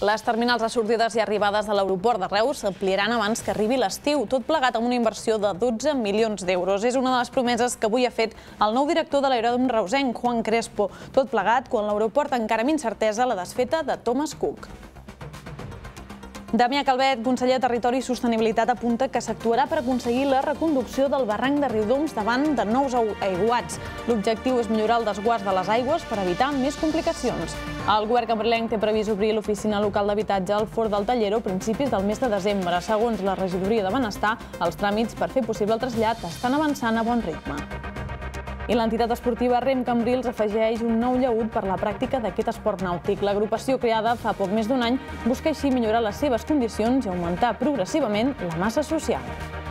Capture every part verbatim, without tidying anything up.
Les terminals de sortides i arribades de l'aeroport de Reus s'ampliaran abans que arribi l'estiu, tot plegat amb una inversió de dotze milions d'euros. És una de les promeses que avui ha fet el nou director de l'aeròdrom reusenc, Juan Crespo. Tot plegat quan l'aeroport encara amb incertesa la desfeta de Thomas Cook. Damià Calvet, conseller de Territori i Sostenibilitat, apunta que s'actuarà per aconseguir la reconducció del barranc de Riudoms davant de nous aiguats. L'objectiu és millorar el desguàs de les aigües per evitar més complicacions. El govern cambrilenc té previst obrir l'oficina local d'habitatge al Fort del Tallero a principis del mes de desembre. Segons la regidoria de Benestar, els tràmits per fer possible el trasllat estan avançant a bon ritme. I l'entitat esportiva Rem Cambrils afegeix un nou llaüt per la pràctica d'aquest esport nàutic. L'agrupació creada fa poc més d'un any busca així millorar les seves condicions i augmentar progressivament la massa social.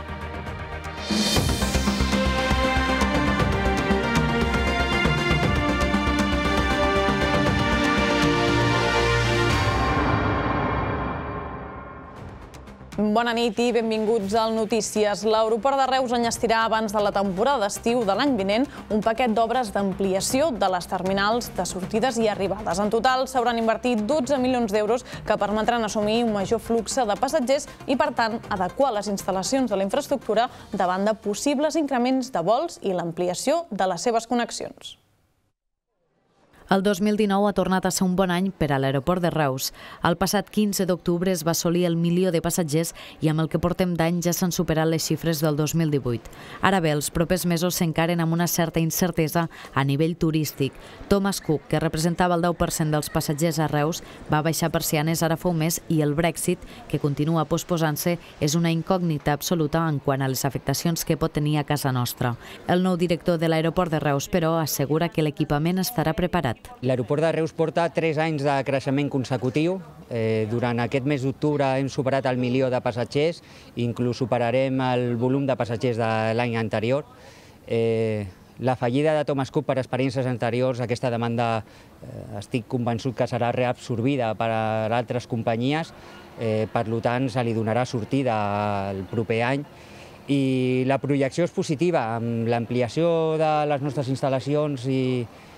Bona nit i benvinguts al Notícies. L'aeroport de Reus enllestirà abans de la temporada d'estiu de l'any vinent un paquet d'obres d'ampliació de les terminals de sortides i arribades. En total s'hauran invertit dotze milions d'euros que permetran assumir un major flux de passatgers i, per tant, adequar les instal·lacions de la infraestructura davant de possibles increments de vols i l'ampliació de les seves connexions. El dos mil dinou ha tornat a ser un bon any per a l'aeroport de Reus. El passat quinze d'octubre es va assolir el milió de passatgers i amb el que portem d'any ja s'han superat les xifres del dos mil divuit. Ara bé, els propers mesos s'encaren amb una certa incertesa a nivell turístic. Thomas Cook, que representava el deu per cent dels passatgers a Reus, va baixar persianes ara fa un mes i el Brexit, que continua posposant-se, és una incògnita absoluta en quant a les afectacions que pot tenir a casa nostra. El nou director de l'aeroport de Reus, però, assegura que l'equipament estarà preparat. L'aeroport de Reus porta tres anys de creixement consecutiu. Durant aquest mes d'octubre hem superat el milió de passatgers, inclús superarem el volum de passatgers de l'any anterior. La fallida de Thomas Cook per experiències anteriors, aquesta demanda estic convençut que serà reabsorbida per altres companyies, per tant se li donarà sortida el proper any. I la projecció és positiva, amb l'ampliació de les nostres instal·lacions i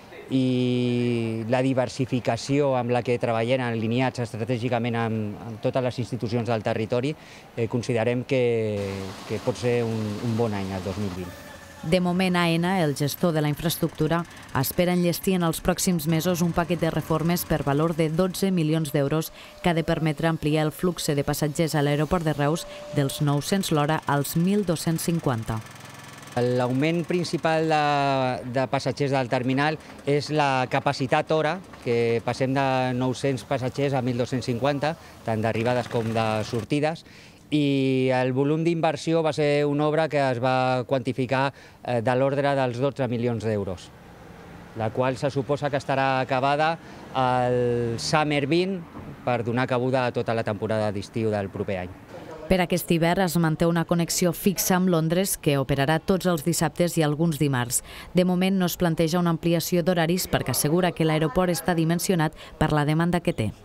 i la diversificació amb la que treballem alineats estratègicament amb totes les institucions del territori, considerem que pot ser un bon any, el dos mil vint. De moment, AENA, el gestor de la infraestructura, espera enllestir en els pròxims mesos un paquet de reformes per valor de dotze milions d'euros que ha de permetre ampliar el flux de passatgers a l'aeroport de Reus dels nou-cents l'hora als mil dos-cents cinquanta. L'augment principal de passatgers del terminal és la capacitat hora, que passem de nou-cents passatgers a mil dos-cents cinquanta, tant d'arribades com de sortides, i el volum d'inversió va ser una obra que es va quantificar de l'ordre dels dotze milions d'euros, la qual se suposa que estarà acabada al Summer vint per donar cabuda a tota la temporada d'estiu del proper any. Per aquest hivern es manté una connexió fixa amb Londres que operarà tots els dissabtes i alguns dimarts. De moment no es planteja una ampliació d'horaris perquè assegura que l'aeroport està dimensionat per la demanda que té.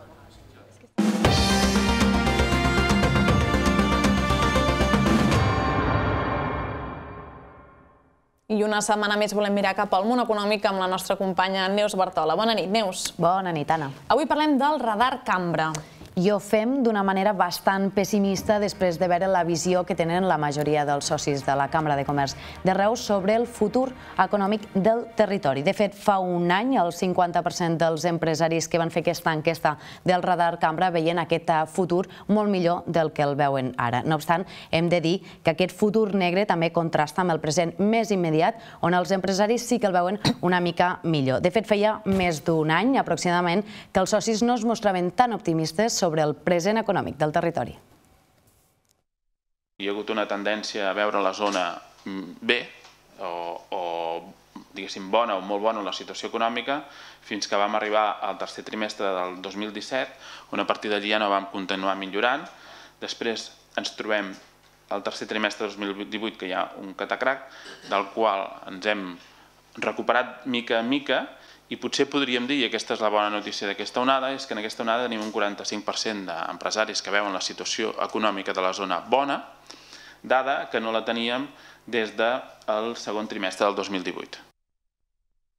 I una setmana més volem mirar cap al món econòmic amb la nostra companya Neus Bartola. Bona nit, Neus. Bona nit, Anna. Avui parlem del radar Cambra. I ho fem d'una manera bastant pessimista després de veure la visió que tenen la majoria dels socis de la Cambra de Comerç de Reus sobre el futur econòmic del territori. De fet, fa un any el cinquanta per cent dels empresaris que van fer aquesta enquesta del radar Cambra veien aquest futur molt millor del que el veuen ara. No obstant, hem de dir que aquest futur negre també contrasta amb el present més immediat, on els empresaris sí que el veuen una mica millor. De fet, feia més d'un any aproximadament que els socis no es mostraven tan optimistes sobre sobre el present econòmic del territori. Hi ha hagut una tendència a veure la zona bé, o diguéssim bona o molt bona en la situació econòmica, fins que vam arribar al tercer trimestre del dos mil disset, on a partir d'allí ja no vam continuar millorant. Després ens trobem al tercer trimestre del dos mil divuit que hi ha un catacrac, del qual ens hem recuperat mica en mica. I potser podríem dir, i aquesta és la bona notícia d'aquesta onada, és que en aquesta onada tenim un quaranta-cinc per cent d'empresaris que veuen la situació econòmica de la zona bona, dada que no la teníem des del segon trimestre del dos mil divuit.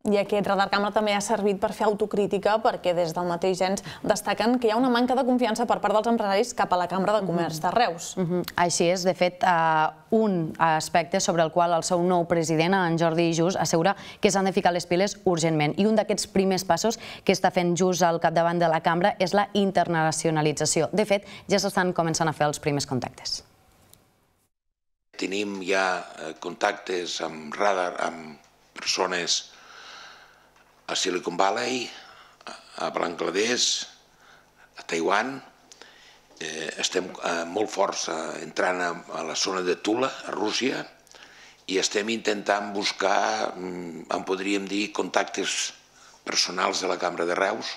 I aquest radar càmera també ha servit per fer autocrítica perquè des del mateix ens destaquen que hi ha una manca de confiança per part dels empresaris cap a la Cambra de Comerç de Reus. Així és, de fet, un aspecte sobre el qual el seu nou president, en Jordi Just, assegura que s'han de ficar les piles urgentment. I un d'aquests primers passos que està fent Just al capdavant de la Cambra és la internacionalització. De fet, ja s'estan començant a fer els primers contactes. Tenim ja contactes amb radar, amb persones a Silicon Valley, a Bangladesh, a Taiwan. Estem molt forts entrant a la zona de Tula, a Rússia, i estem intentant buscar, en podríem dir, contactes personals de la Cambra de Reus.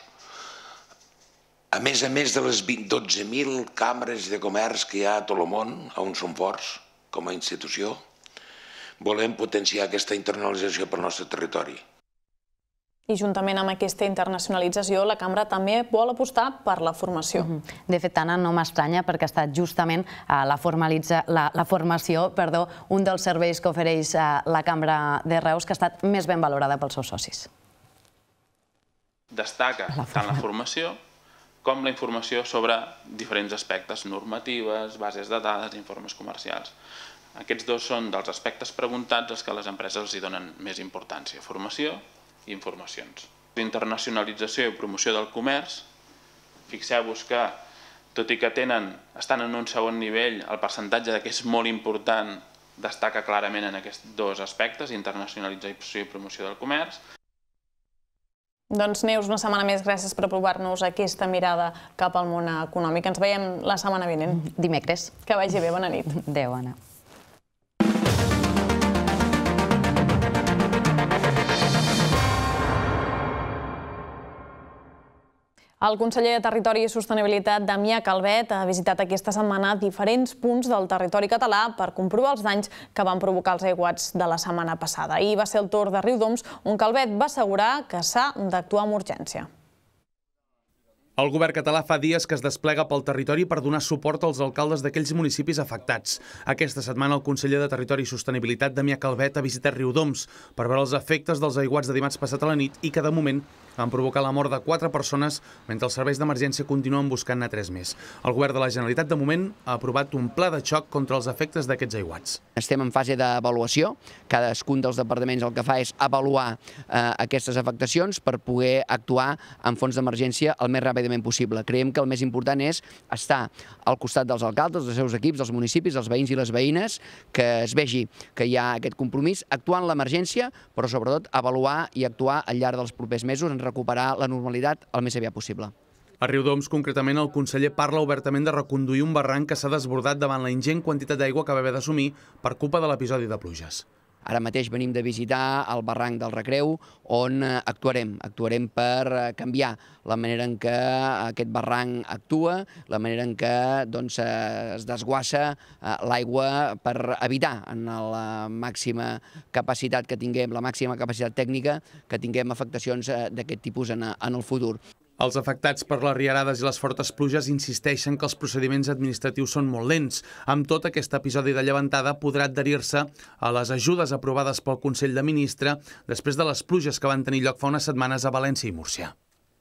A més a més de les dotze mil cambres de comerç que hi ha a tot el món, on som forts com a institució, volem potenciar aquesta internacionalització pel nostre territori. I juntament amb aquesta internacionalització, la Cambra també vol apostar per la formació. De fet, Anna, no m'estranya perquè ha estat justament la formació un dels serveis que ofereix la Cambra de Reus que ha estat més ben valorada pels seus socis. Destaca tant la formació com la informació sobre diferents aspectes, normatives, bases de dades, informes comercials. Aquests dos són dels aspectes preguntats als que les empreses els hi donen més importància, formació i informacions. Internacionalització i promoció del comerç, fixeu-vos que, tot i que estan en un segon nivell, el percentatge que és molt important destaca clarament en aquests dos aspectes, internacionalització i promoció del comerç. Doncs Neus, una setmana més, gràcies per provar-nos aquesta mirada cap al món econòmic. Ens veiem la setmana vinent. Dimecres. Que vagi bé, bona nit. Adéu, Anna. El conseller de Territori i Sostenibilitat, Damià Calvet, ha visitat aquesta setmana diferents punts del territori català per comprovar els danys que van provocar els aiguats de la setmana passada. Ahir va ser el torn de Riudoms, on Calvet va assegurar que s'ha d'actuar amb urgència. El govern català fa dies que es desplega pel territori per donar suport als alcaldes d'aquells municipis afectats. Aquesta setmana el conseller de Territori i Sostenibilitat, Damià Calvet, ha visitat Riudoms per veure els efectes dels aiguats de dimarts passat a la nit i que, de moment, van provocar la mort de quatre persones, mentre els serveis d'emergència continuen buscant-ne tres més. El govern de la Generalitat, de moment, ha aprovat un pla de xoc contra els efectes d'aquests aiguats. Estem en fase d'avaluació. Cadascun dels departaments el que fa és avaluar aquestes afectacions per poder actuar en fons d'emergència el més ràpidament possible. Creiem que el més important és estar al costat dels alcaldes, dels seus equips, dels municipis, dels veïns i les veïnes, que es vegi que hi ha aquest compromís, actuar en l'emergència, però sobretot avaluar i actuar al llarg dels propers mesos en recuperar la normalitat el més aviat possible. A Riudoms, concretament, el conseller parla obertament de reconduir un barranc que s'ha desbordat davant la ingent quantitat d'aigua que va haver d'assumir per culpa de l'episodi de pluges. Ara mateix venim de visitar el barranc del Recreu, on actuarem. Actuarem per canviar la manera en què aquest barranc actua, la manera en què es desguassa l'aigua per evitar en la màxima capacitat que tinguem, la màxima capacitat tècnica, que tinguem afectacions d'aquest tipus en el futur. Els afectats per les riarades i les fortes pluges insisteixen que els procediments administratius són molt lents. Amb tot, aquest episodi de llevantada podrà adherir-se a les ajudes aprovades pel Consell de Ministres després de les pluges que van tenir lloc fa unes setmanes a València i Múrcia.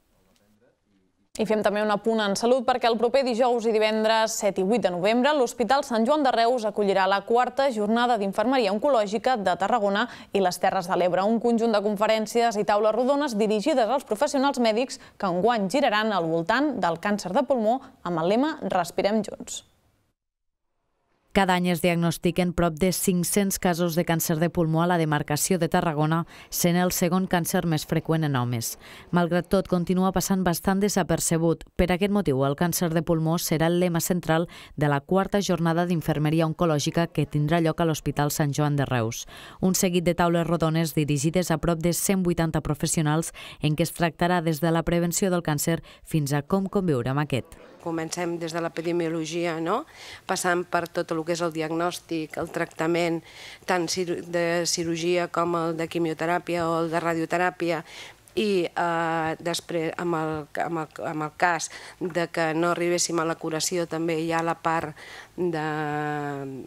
I fem també un apunt en salut perquè el proper dijous i divendres set i vuit de novembre l'Hospital Sant Joan de Reus acollirà la quarta jornada d'infermeria oncològica de Tarragona i les Terres de l'Ebre, un conjunt de conferències i taules rodones dirigides als professionals mèdics que enguany giraran al voltant del càncer de pulmó amb el lema Respirem junts. Cada any es diagnostiquen prop de cinc-cents casos de càncer de pulmó a la demarcació de Tarragona, sent el segon càncer més freqüent en homes. Malgrat tot, continua passant bastant desapercebut. Per aquest motiu, el càncer de pulmó serà el lema central de la quarta jornada d'infermeria oncològica que tindrà lloc a l'Hospital Sant Joan de Reus. Un seguit de taules rodones dirigides a prop de cent vuitanta professionals en què es tractarà des de la prevenció del càncer fins a com conviure amb aquest. Comencem des de l'epidemiologia, passant per tot el que és el diagnòstic, el tractament, tant de cirurgia com el de quimioteràpia o el de radioteràpia, i després, amb el cas que no arribéssim a la curació, també hi ha la part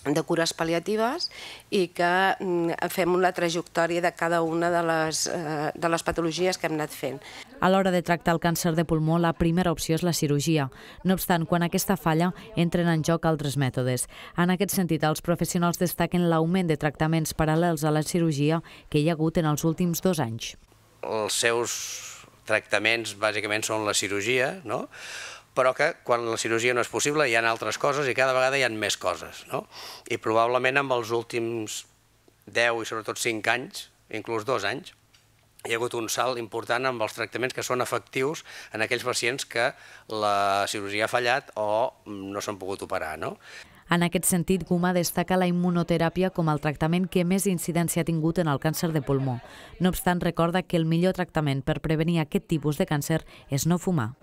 de cures pal·liatives i que fem la trajectòria de cada una de les, de les patologies que hem anat fent. A l'hora de tractar el càncer de pulmó, la primera opció és la cirurgia. No obstant, quan aquesta falla, entren en joc altres mètodes. En aquest sentit, els professionals destaquen l'augment de tractaments paral·lels a la cirurgia que hi ha hagut en els últims dos anys. Els seus tractaments bàsicament són la cirurgia, no? Però que quan la cirurgia no és possible hi ha altres coses i cada vegada hi ha més coses. I probablement amb els últims deu i sobretot cinc anys, inclús dos anys, hi ha hagut un salt important amb els tractaments que són efectius en aquells pacients que la cirurgia ha fallat o no s'han pogut operar. En aquest sentit, Guma destaca la immunoteràpia com el tractament que més incidència ha tingut en el càncer de pulmó. No obstant, recorda que el millor tractament per prevenir aquest tipus de càncer és no fumar.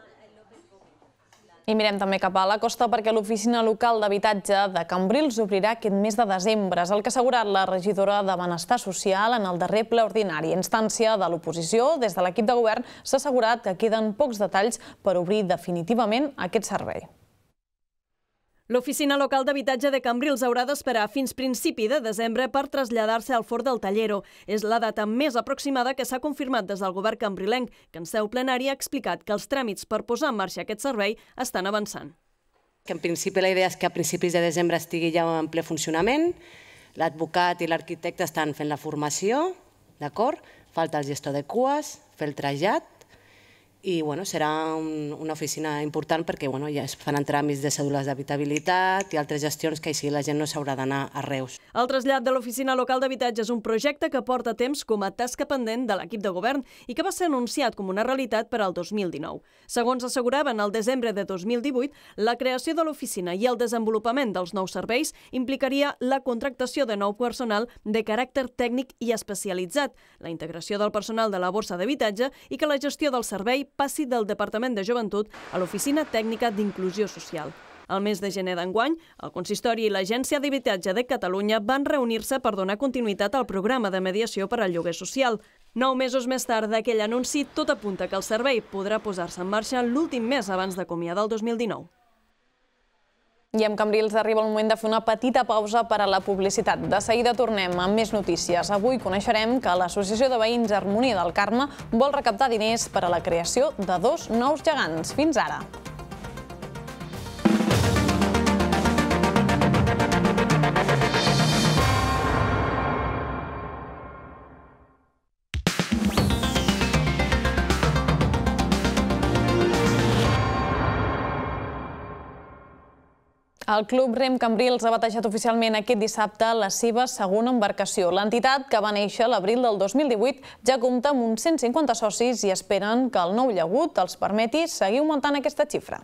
I mirem també cap a la costa perquè l'oficina local d'habitatge de Cambrils obrirà aquest mes de desembre. És el que ha assegurat la regidora de Benestar Social en el darrer ple ordinari. A instància de l'oposició, des de l'equip de govern s'ha assegurat que queden pocs detalls per obrir definitivament aquest servei. L'oficina local d'habitatge de Cambrils haurà d'esperar fins principi de desembre per traslladar-se al Fort del Tallero. És la data més aproximada que s'ha confirmat des del govern cambrilenc, que en seu plenària ha explicat que els tràmits per posar en marxa aquest servei estan avançant. Que en principi la idea és que a principis de desembre estigui ja en ple funcionament. L'advocat i l'arquitecte estan fent la formació, d'acord? Falta el gestor de cues, fer el trasllat, i serà una oficina important perquè ja es fan tràmits de cèdules d'habitabilitat i altres gestions que així la gent no s'haurà d'anar a Reus. El trasllat de l'oficina local d'habitatge és un projecte que porta temps com a tasca pendent de l'equip de govern i que va ser anunciat com una realitat per al dos mil dinou. Segons asseguraven al desembre de dos mil divuit, la creació de l'oficina i el desenvolupament dels nous serveis implicaria la contractació de nou personal de caràcter tècnic i especialitzat, la integració del personal de la borsa d'habitatge i que la gestió del servei passi del Departament de Joventut a l'Oficina Tècnica d'Inclusió Social. Al mes de gener d'enguany, el Consistori i l'Agència d'Habitatge de Catalunya van reunir-se per donar continuïtat al programa de mediació per al lloguer social. Nou mesos més tard d'aquell anunci, tot apunta que el servei podrà posar-se en marxa l'últim mes abans d'acomiadar el dos mil dinou. I amb Cambrils arriba el moment de fer una petita pausa per a la publicitat. De seguida tornem amb més notícies. Avui coneixerem que l'Associació de Veïns Harmonia del Carme vol recaptar diners per a la creació de dos nous gegants. Fins ara! El Club Rem Cambrils ha batejat oficialment aquest dissabte la seva segona embarcació. L'entitat, que va néixer a l'abril del dos mil divuit, ja compta amb uns cent cinquanta socis i esperen que el nou llagut els permeti seguir augmentant aquesta xifra.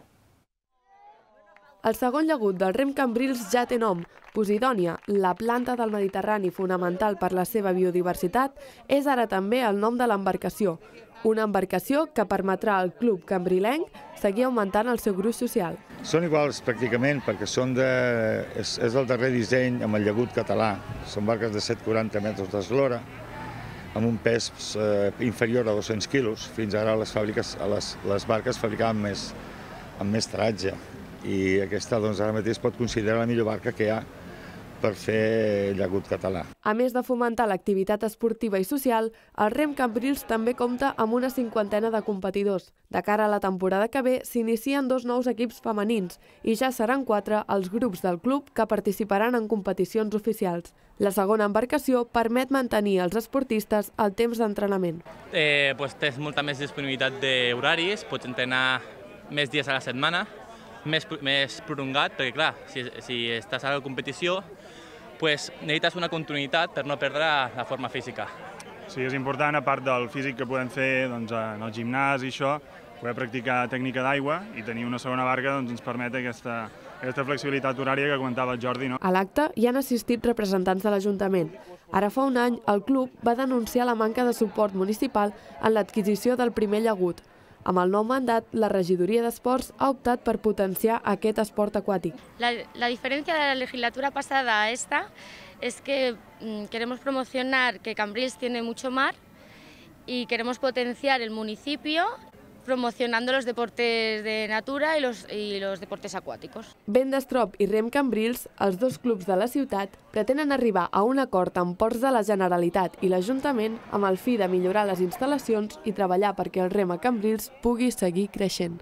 El segon llagut del Rem Cambrils ja té nom. Posidònia, la planta del Mediterrani fonamental per la seva biodiversitat, és ara també el nom de l'embarcació. Una embarcació que permetrà al club cambrilenc seguir augmentant el seu gruix social. Són iguals pràcticament perquè són de... és, és el darrer disseny amb el llagut català. Són barques de set coma quaranta metres d'eslora, amb un pes eh, inferior a dos-cents quilos. Fins ara les, fàbriques, les, les barques fabricaven més, amb més tratge i aquesta doncs, ara mateix pot considerar la millor barca que hi ha per fer llagut català. A més de fomentar l'activitat esportiva i social, el Rem Cambrils també compta amb una cinquantena de competidors. De cara a la temporada que ve, s'inicien dos nous equips femenins i ja seran quatre els grups del club que participaran en competicions oficials. La segona embarcació permet mantenir els esportistes al temps d'entrenament. Eh, pues tens molta més disponibilitat d'horaris, pots entrenar més dies a la setmana, més, més prolongat, perquè clar, si, si estàs a la competició, pues, necessites una continuïtat per no perdre la forma física. Sí, és important, a part del físic que podem fer doncs, en el gimnàs i això, poder practicar tècnica d'aigua i tenir una segona barca doncs, ens permet aquesta, aquesta flexibilitat horària que comentava el Jordi. No? A l'acte hi han assistit representants de l'Ajuntament. Ara fa un any, el club va denunciar la manca de suport municipal en l'adquisició del primer llagut. Amb el nou mandat, la regidoria d'Esports ha optat per potenciar aquest esport aquàtic. La, la diferencia de la legislatura pasada a esta es que mm, queremos promocionar que Cambrils tiene mucho mar y queremos potenciar el municipio promocionando los deportes de natura y los, y los deportes acuáticos. Vendestrop i Rem Cambrils, els dos clubs de la ciutat, pretenen arribar a un acord amb Ports de la Generalitat i l'Ajuntament amb el fi de millorar les instal·lacions i treballar perquè el Rem a Cambrils pugui seguir creixent.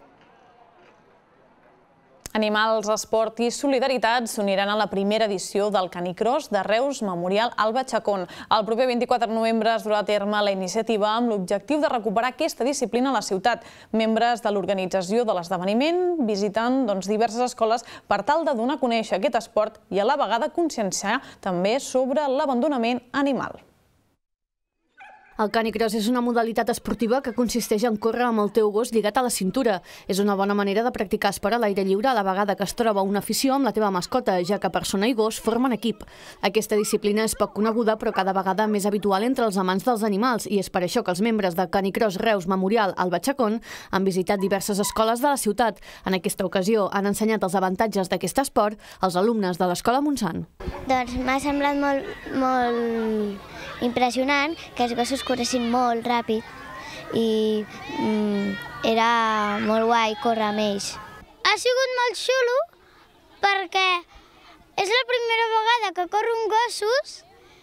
Animals, Esport i Solidaritat s'uniran a la primera edició del Canicross de Reus Memorial Alba Chacón. El proper vint-i-quatre de novembre es durà a terme la iniciativa amb l'objectiu de recuperar aquesta disciplina a la ciutat. Membres de l'organització de l'esdeveniment visiten diverses escoles per tal de donar a conèixer aquest esport i a la vegada conscienciar també sobre l'abandonament animal. El canicross és una modalitat esportiva que consisteix en córrer amb el teu gos lligat a la cintura. És una bona manera de practicar esport a l'aire lliure a la vegada que es troba una afició amb la teva mascota, ja que persona i gos formen equip. Aquesta disciplina és poc coneguda però cada vegada més habitual entre els amants dels animals i és per això que els membres del Canicross Reus Memorial Alba Chacón han visitat diverses escoles de la ciutat. En aquesta ocasió han ensenyat els avantatges d'aquest esport als alumnes de l'Escola Montsant. Doncs m'ha semblat molt, molt impressionant que els gossos corressin molt ràpid i mm, era molt guai córrer amb ells. Ha sigut molt xulo perquè és la primera vegada que corro amb gossos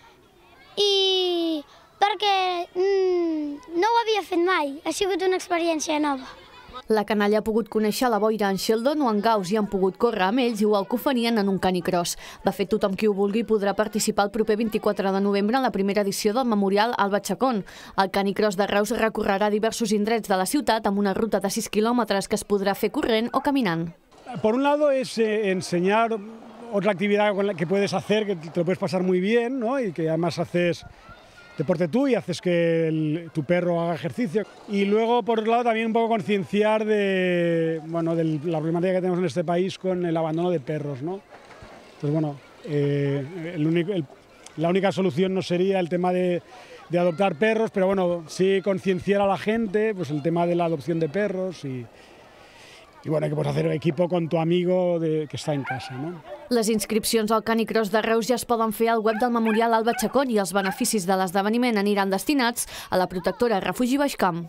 i perquè mm, no ho havia fet mai, ha sigut una experiència nova. La canalla ha pogut conèixer la boira en Sheldon o en Gauss i han pogut córrer amb ells igual que ho farien en un canicross. De fet, tothom qui ho vulgui podrà participar el proper vint-i-quatre de novembre en la primera edició del Memorial Alba Chacón. El canicross de Reus recorrerà diversos indrets de la ciutat amb una ruta de sis quilòmetres que es podrà fer corrent o caminant. Por un lado es eh, enseñar otra actividad que puedes hacer, que te lo puedes pasar muy bien, ¿no? Y que además haces deporte tú y haces que el, tu perro haga ejercicio. Y luego, por otro lado, también un poco concienciar de, bueno, de la problemática que tenemos en este país con el abandono de perros, ¿no? Entonces, bueno, eh, el único, el, la única solución no sería el tema de, de adoptar perros, pero bueno, sí concienciar a la gente, pues el tema de la adopción de perros y, y bueno, que puedes hacer equipo con tu amigo de, que está en casa, ¿no? Les inscripcions al Canicross de Reus ja es poden fer al web del Memorial Alba Chacón i els beneficis de l'esdeveniment aniran destinats a la protectora Refugi Baixcamp.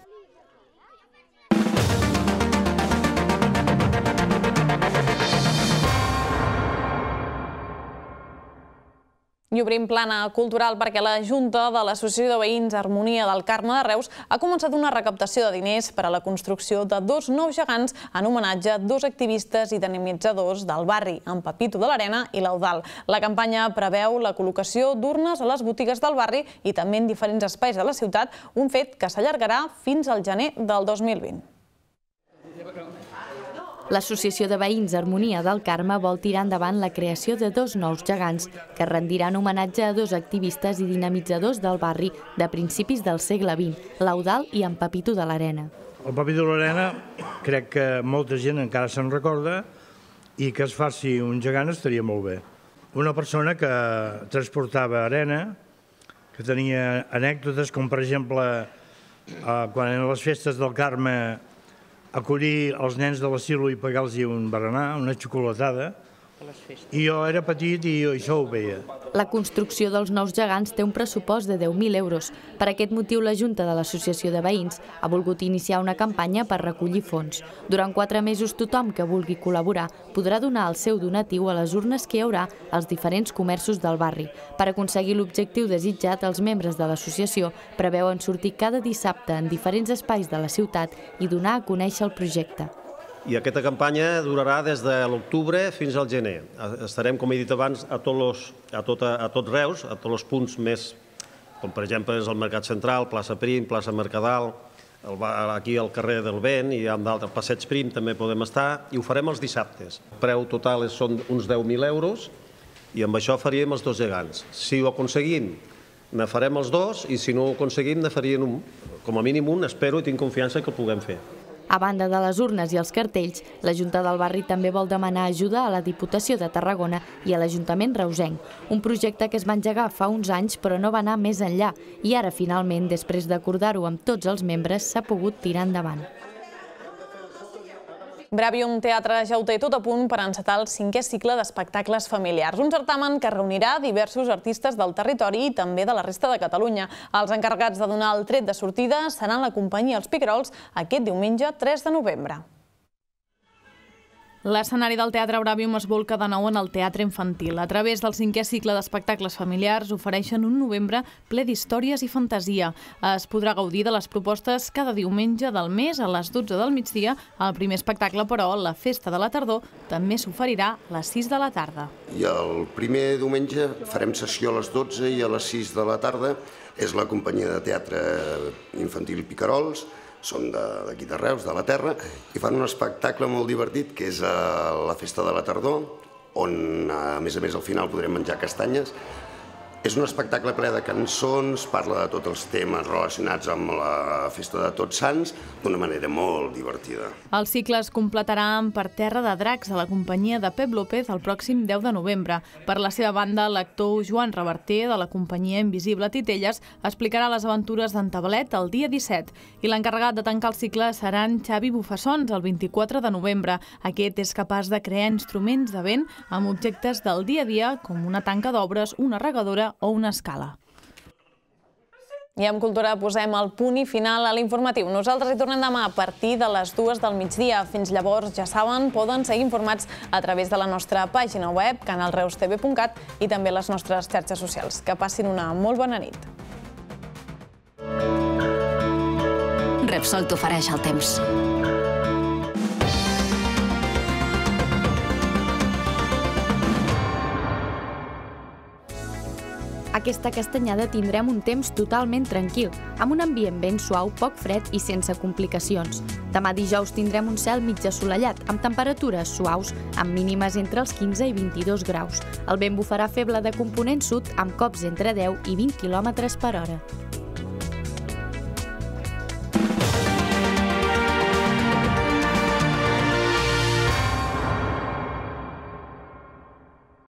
I obrim plana cultural perquè la Junta de l'Associació de Veïns Harmonia del Carme de Reus ha començat una recaptació de diners per a la construcció de dos nous gegants en homenatge a dos activistes i dinamitzadors del barri, en Pepito de l'Arena i l'Eudal. La campanya preveu la col·locació d'urnes a les botigues del barri i també en diferents espais de la ciutat, un fet que s'allargarà fins al gener del dos mil vint. L'Associació de Veïns Harmonia del Carme vol tirar endavant la creació de dos nous gegants que rendiran homenatge a dos activistes i dinamitzadors del barri de principis del segle vint, l'Eudal i en Pepito de l'Arena. El Pepito de l'Arena crec que molta gent encara se'n recorda i que es faci un gegant estaria molt bé. Una persona que transportava arena, que tenia anècdotes com, per exemple, quan en les festes del Carme acollir els nens de l'asilo i pagar-los un berenar, una xocolatada, i jo era petit i això ho veia. La construcció dels nous gegants té un pressupost de deu mil euros. Per aquest motiu, la Junta de l'Associació de Veïns ha volgut iniciar una campanya per recollir fons. Durant quatre mesos, tothom que vulgui col·laborar podrà donar el seu donatiu a les urnes que hi haurà als diferents comerços del barri. Per aconseguir l'objectiu desitjat, els membres de l'associació preveuen sortir cada dissabte en diferents espais de la ciutat i donar a conèixer el projecte. I aquesta campanya durarà des de l'octubre fins al gener. Estarem, com he dit abans, a tots Reus, a tots els punts més, com per exemple és el Mercat Central, plaça Prim, plaça Mercadal, aquí al carrer del Vent i amb d'altres, Passeig Prim també podem estar, i ho farem els dissabtes. El preu total són uns deu mil euros i amb això faríem els dos gegants. Si ho aconseguim, ne farem els dos i si no ho aconseguim, ne faríem un. Com a mínim un, espero i tinc confiança que ho puguem fer. A banda de les urnes i els cartells, la Junta del Barri també vol demanar ajuda a la Diputació de Tarragona i a l'Ajuntament reusenc, un projecte que es va engegar fa uns anys però no va anar més enllà i ara, finalment, després d'acordar-ho amb tots els membres, s'ha pogut tirar endavant. Bravium Teatre ja ho té tot a punt per encetar el cinquè cicle d'espectacles familiars. Un certamen que reunirà diversos artistes del territori i també de la resta de Catalunya. Els encarregats de donar el tret de sortida seran la companyia Els Picarols aquest diumenge tres de novembre. L'escenari del Teatre Bravium es volca de nou en el teatre infantil. A través del cinquè cicle d'espectacles familiars ofereixen un novembre ple d'històries i fantasia. Es podrà gaudir de les propostes cada diumenge del mes a les dotze del migdia. El primer espectacle, però, la Festa de la Tardor, també s'oferirà a les sis de la tarda. I el primer diumenge farem sessió a les dotze i a les sis de la tarda. És la companyia de teatre infantil Picarols. Són d'aquí de Reus, de la terra, i fan un espectacle molt divertit, que és la Festa de la Tardor, on, a més a més, al final podrem menjar castanyes. És un espectacle ple de cançons, parla de tots els temes relacionats amb la Festa de Tots Sants, d'una manera molt divertida. El cicle es completarà amb Per terra de dracs, a la companyia de Pep López, el pròxim deu de novembre. Per la seva banda, l'actor Joan Reverter, de la companyia Invisible Titelles, explicarà les aventures d'en Tabalet el dia disset. I l'encarregat de tancar el cicle serà en Xavi Bufassons, el vint-i-quatre de novembre. Aquest és capaç de crear instruments de vent amb objectes del dia a dia, com una tanca d'obres, una regadora o una escala. I amb cultura posem el punt i final a l'informatiu. Nosaltres hi tornem demà a partir de les dues del migdia. Fins llavors, ja saben, poden seguir informats a través de la nostra pàgina web, canal reus t v punt cat, i també les nostres xarxes socials. Que passin una molt bona nit. Repsol t'ofereix el temps. Aquesta castanyada tindrem un temps totalment tranquil, amb un ambient ben suau, poc fred i sense complicacions. Demà dijous tindrem un cel mig assolellat, amb temperatures suaus, amb mínimes entre els quinze i vint-i-dos graus. El vent bufarà feble de component sud, amb cops entre deu i vint quilòmetres per hora.